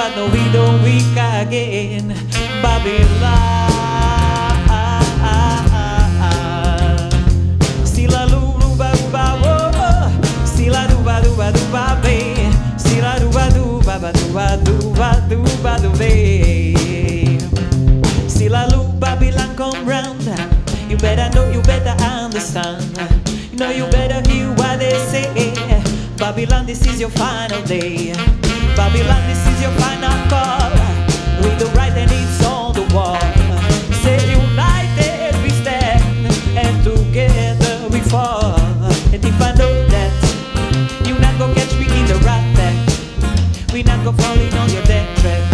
but no we don't weak again. Babylon. Sila luba luba wo, sila duba duba duba be, sila duba duba duba duba duba duba. Sila lu Babylon come round. You better know, you better understand. You know you better hear what they say. Babylon, this is your final day. Babylon, this is your final call. Read the right and it's on the wall. Say united we stand, and together we fall. And if I know that you not gonna catch me in the right back, we not gonna falling on your dead track.